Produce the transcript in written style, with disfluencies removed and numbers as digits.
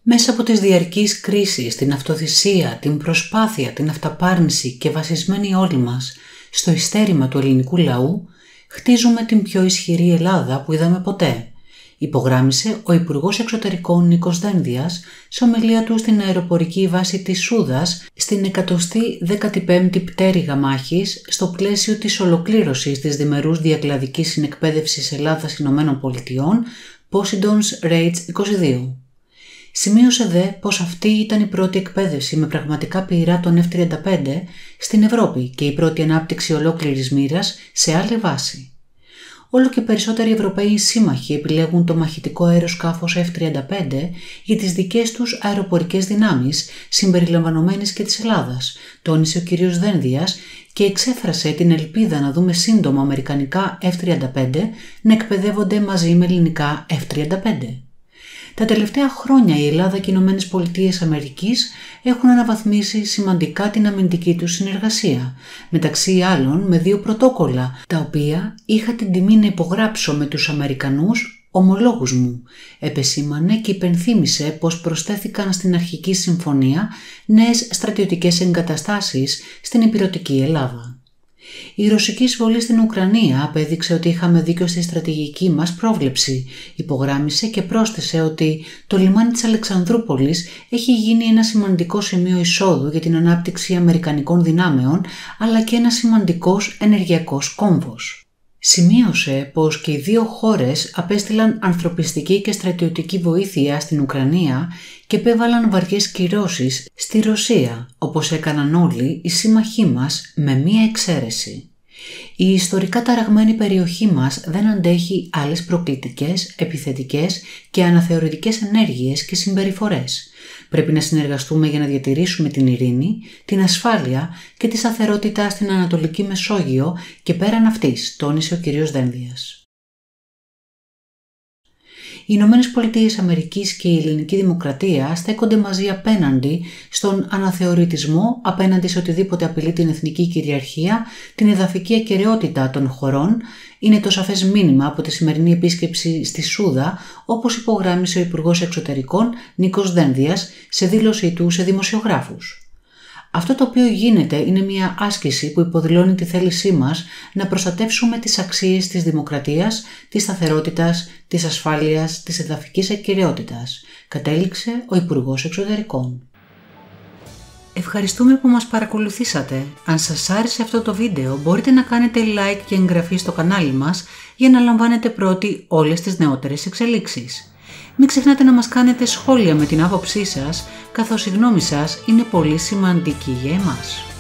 Μέσα από τις διαρκείς κρίσεις, την αυτοθυσία, την προσπάθεια, την αυταπάρνηση και βασισμένοι όλοι μας στο ειστέρημα του ελληνικού λαού, χτίζουμε την πιο ισχυρή Ελλάδα που είδαμε ποτέ, υπογράμμισε ο Υπουργός Εξωτερικών Νίκος Δένδιας σε ομιλία του στην αεροπορική βάση της Σούδας στην 115η πτέρυγα μάχης στο πλαίσιο της ολοκλήρωσης της διμερούς διακλαδικής συνεκπαίδευσης Ελλάδας-ΗΠΑ Poseidon's Raids 22. Σημείωσε δε πως αυτή ήταν η πρώτη εκπαίδευση με πραγματικά πυηρά των F-35 στην Ευρώπη και η πρώτη ανάπτυξη ολόκληρης μοίρας σε άλλη βάση. Όλο και περισσότεροι Ευρωπαίοι σύμμαχοι επιλέγουν το μαχητικό αεροσκάφος F-35 για τις δικές τους αεροπορικές δυνάμεις, συμπεριλαμβανομένης και της Ελλάδας, τόνισε ο κ. Δένδιας και εξέφρασε την ελπίδα να δούμε σύντομα αμερικανικά F-35 να εκπαιδεύονται μαζί με ελληνικά F-35. Τα τελευταία χρόνια η Ελλάδα και οι ΗΠΑ έχουν αναβαθμίσει σημαντικά την αμυντική τους συνεργασία, μεταξύ άλλων με 2 πρωτόκολλα, τα οποία είχα την τιμή να υπογράψω με τους Αμερικανούς ομολόγους μου. Επεσήμανε και υπενθύμησε πως προσθέθηκαν στην αρχική συμφωνία νέες στρατιωτικές εγκαταστάσεις στην ηπειρωτική Ελλάδα. Η ρωσική εισβολή στην Ουκρανία απέδειξε ότι είχαμε δίκιο στη στρατηγική μας πρόβλεψη, υπογράμμισε και πρόσθεσε ότι το λιμάνι της Αλεξανδρούπολης έχει γίνει ένα σημαντικό σημείο εισόδου για την ανάπτυξη αμερικανικών δυνάμεων, αλλά και ένα σημαντικός ενεργειακός κόμβος. Σημείωσε πως και οι 2 χώρες απέστειλαν ανθρωπιστική και στρατιωτική βοήθεια στην Ουκρανία και επέβαλαν βαριές κυρώσεις στη Ρωσία, όπως έκαναν όλοι οι σύμμαχοί μας με μία εξαίρεση. Η ιστορικά ταραγμένη περιοχή μας δεν αντέχει άλλες προκλητικές, επιθετικές και αναθεωρητικές ενέργειες και συμπεριφορές. Πρέπει να συνεργαστούμε για να διατηρήσουμε την ειρήνη, την ασφάλεια και τη σταθερότητα στην Ανατολική Μεσόγειο και πέραν αυτής, τόνισε ο κ. Δένδιας. Οι ΗΠΑ και η ελληνική δημοκρατία στέκονται μαζί απέναντι στον αναθεωρητισμό, απέναντι σε οτιδήποτε απειλεί την εθνική κυριαρχία, την εδαφική ακεραιότητα των χωρών. Είναι το σαφές μήνυμα από τη σημερινή επίσκεψη στη Σούδα, όπως υπογράμμισε ο Υπουργός Εξωτερικών Νίκος Δένδιας σε δήλωσή του σε δημοσιογράφους. Αυτό το οποίο γίνεται είναι μια άσκηση που υποδηλώνει τη θέλησή μας να προστατεύσουμε τις αξίες της δημοκρατίας, της σταθερότητας, της ασφάλειας, της εδαφικής ακεραιότητας, κατέληξε ο Υπουργός Εξωτερικών. Ευχαριστούμε που μας παρακολουθήσατε. Αν σας άρεσε αυτό το βίντεο μπορείτε να κάνετε like και εγγραφή στο κανάλι μας για να λαμβάνετε πρώτοι όλες τις νεότερες εξελίξεις. Μην ξεχνάτε να μας κάνετε σχόλια με την άποψή σας, καθώς η γνώμη σας είναι πολύ σημαντική για εμάς.